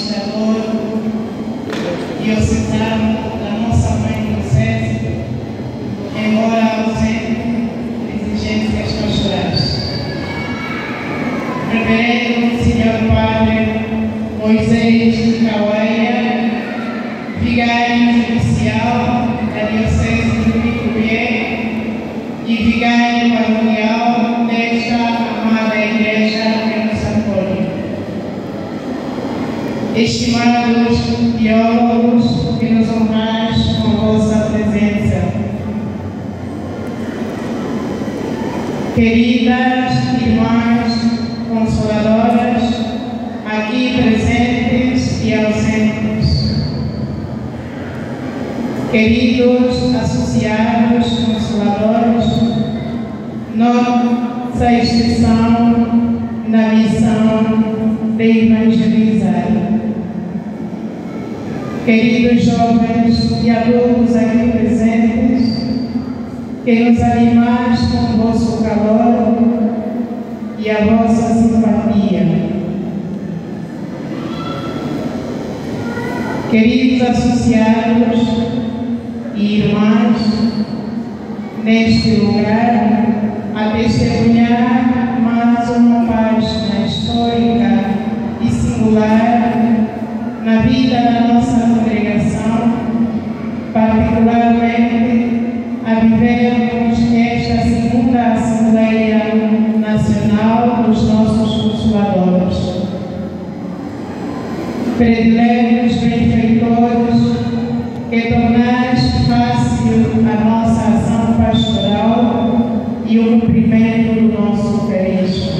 administrador diocesano da nossa mãe diocese, embora ausente de exigências pastorais. Reverendo Senhor Padre Moisés Cauaia, vigário judicial da Diocese de Picuié e vigário paroquial desta amada Igreja que nos acolhe. Estimados teólogos, que nos honrais com vossa presença. Queridas irmãs consoladoras, aqui presentes e ausentes. Queridos associados consoladores, nossa extensão na missão de evangelizar. Queridos jovens e adultos aqui presentes, que nos animais com o vosso calor e a vossa simpatia. Queridos associados e irmãs, neste lugar, a testemunhar mais uma página histórica e singular na vida da nossa congregação, particularmente a vivermos esta segunda Assembleia Nacional dos nossos consoladores. Prediletos benfeitores, que tornais fácil a nossa ação pastoral e o cumprimento do nosso carisma.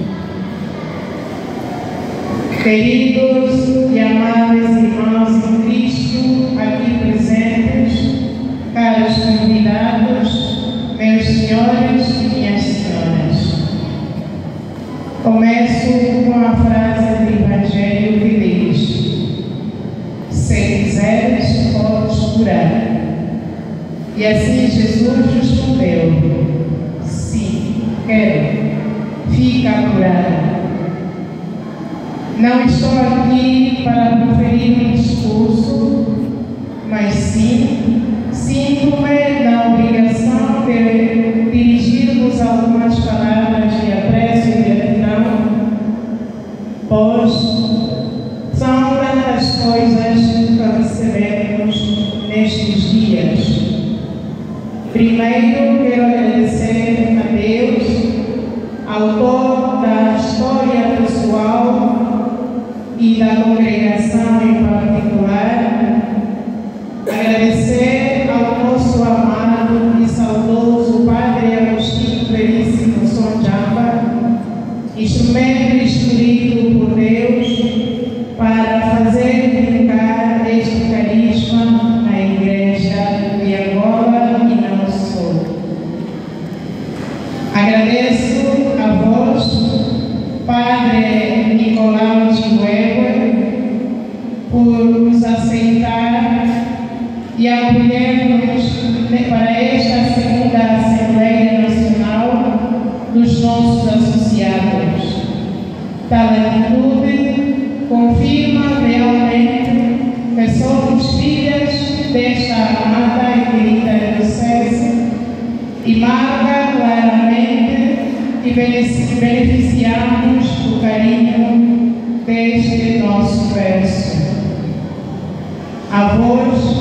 Queridos e amáveis irmãos em Cristo, aqui presentes, caros convidados, meus senhores e minhas senhoras. Começo com a frase do Evangelho que diz: se quiseres, podes curar. E assim Jesus respondeu: sim, quero, fica curado. Não estou aqui para proferir um discurso, mas sim sinto-me na obrigação de dirigir-vos algumas palavras de apreço e gratidão, pois são tantas coisas que recebemos nestes dias. Primeiro, quero agradecer a Deus, autor da história pessoal e da congregação em particular, agradecer ao nosso amado e saudoso Padre Agostinho Veríssimo Sonjamba, instrumento escolhido por Deus para fazer brincar este carisma na Igreja de Angola e não só. Agradeço a vós, Padre Nicolau de Weber, por nos aceitar e acolher-nos para esta segunda Assembleia Nacional dos nossos associados. Tal atitude confirma realmente que somos filhas desta amada e querida diocese e marca claramente que beneficiamos do carinho deste nosso verso. A vós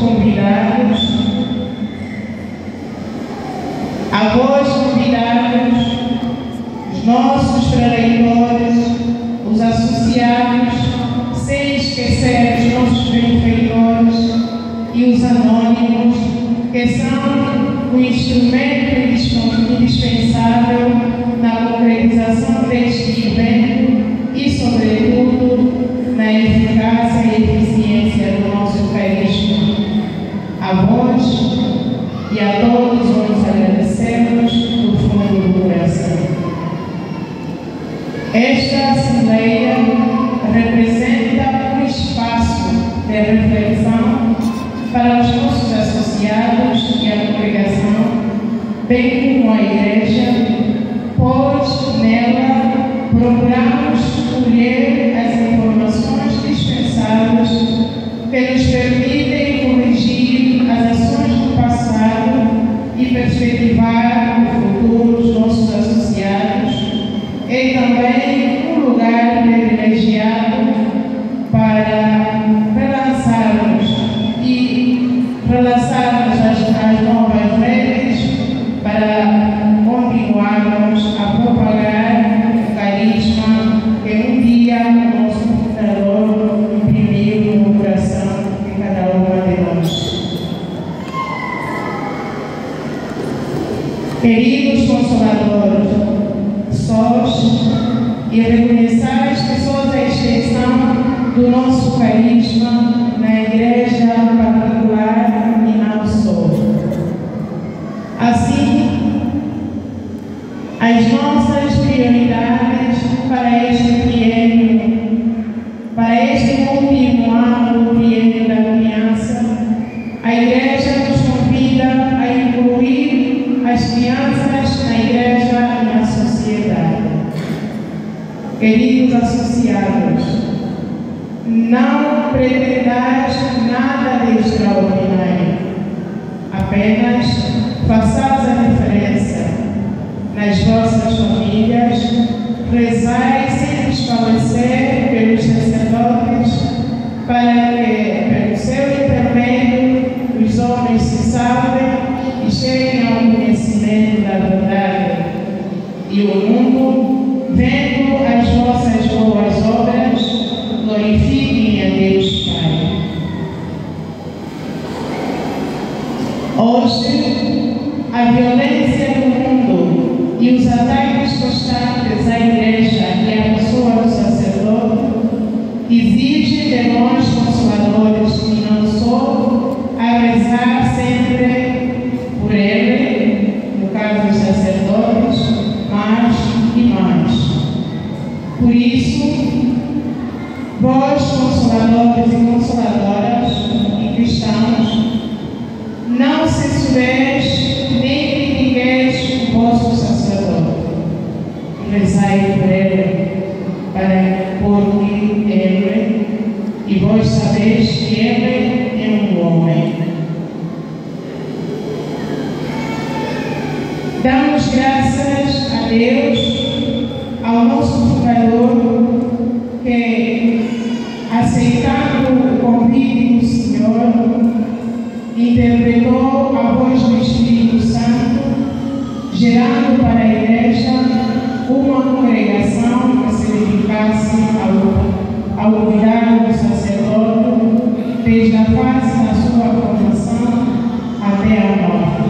convidados, os nossos preleitores, os associados, sem esquecer os nossos benfeitores e os anônimos, que são o instrumento indispensável na concretização deste evento e, sobretudo, na eficácia e eficiência do nosso carisma. A vós e a todos vos agradecemos do fundo do coração. Esta Assembleia representa um espaço de reflexão para os nossos associados e a congregação, bem como a Igreja, pois nela procuramos colher as informações dispensáveis que nos permitem corrigir as ações do passado e perspectivar o futuro dos nossos associados, é também um lugar privilegiado para relançarmos as novas redes, para continuarmos a propagar o carisma que um dia o nosso fundador imprimiu no coração de cada uma de nós. Queridos consoladores, sós e reconheçais que sois a extensão do nosso carisma na igreja particular e não só. Assim, as nossas prioridades para este triênio, para este último ano do triênio da criança, a igreja nos convida a incluir as crianças na igreja e na sociedade. Queridos associados, não pretendais nada de extraordinário, apenas façais a diferença nas vossas famílias, rezai sem desfalecer pelos sacerdotes, para que, pelo seu intermédio, os homens se salvem e cheguem ao conhecimento da verdade. E o mundo, vendo as vossas boas obras, glorifiquem a Deus Pai. Hoje, a violência do mundo e os ataques constantes à igreja e à pessoa do sacerdote exigem de nós, consoladores, e não só, a rezar sempre por ele, no caso dos sacerdotes, mais e mais. Por isso, vós, consoladores e consoladoras e cristãos, não censureis nem critiqueis o vosso sacerdote. Rezai por ele, porque ele, e vós sabeis que ele é um homem. Damos graças a Deus, ao nosso fundador, que, aceitando o convite do Senhor, interpretou a voz do Espírito Santo, gerando para a igreja uma congregação que se dedicasse ao cuidado do sacerdote, desde a fase da sua formação até a morte.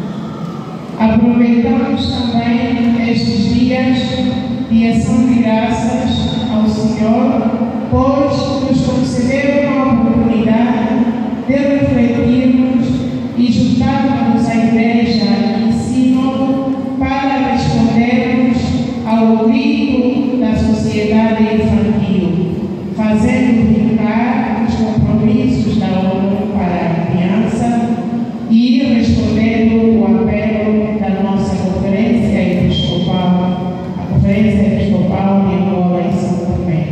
Aproveitamos também estes dias de ação de graças ao Senhor, pois nos concedeu uma oportunidade de refletirmos e juntarmos a igreja em ensino para respondermos ao grito da sociedade infantil, fazendo vincar os compromissos da ONU para a criança e respondendo o apelo da nossa Conferência Episcopal, a Conferência Episcopal de Angola e São Tomé.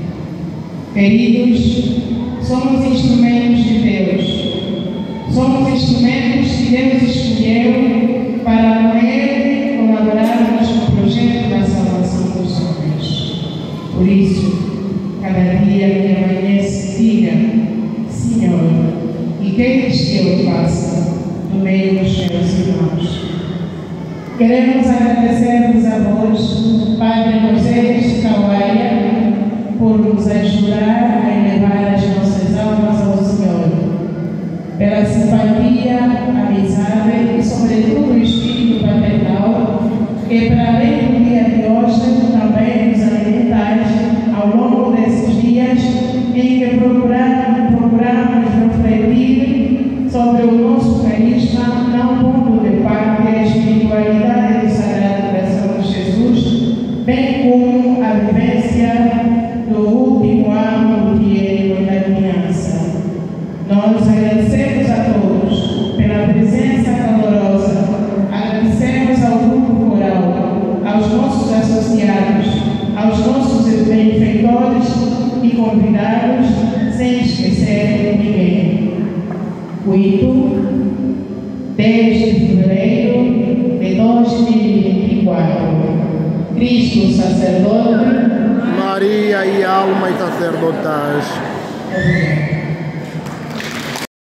Queridos, somos instrumentos de Deus. Somos instrumentos que Deus escolheu para com Ele colaborarmos com o projeto da salvação dos homens. Por isso, cada dia que amanhece, diga: Senhor, e queres que eu faça no meio dos meus irmãos? Queremos agradecer-vos a vós, Padre Moisés Kawaia, por nos ajudar a elevar as nossas almas ao Senhor, pela simpatia, amizade e, sobretudo, o espírito paternal, que, para além do dia de hoje, também nos alimentais ao longo desses dias em que procuramos refletir sobre o nosso carisma, não pondo de parte a espiritualidade do Sagrado Coração de Jesus, bem como a vivência do último ano do triênio da criança. Nós agradecemos a todos pela presença calorosa, agradecemos ao grupo coral, aos nossos associados, aos nossos benfeitores e convidados, sem esquecer ninguém. 8. 10 de fevereiro de 2024. Cristo sacerdote, Maria e alma e sacerdotais.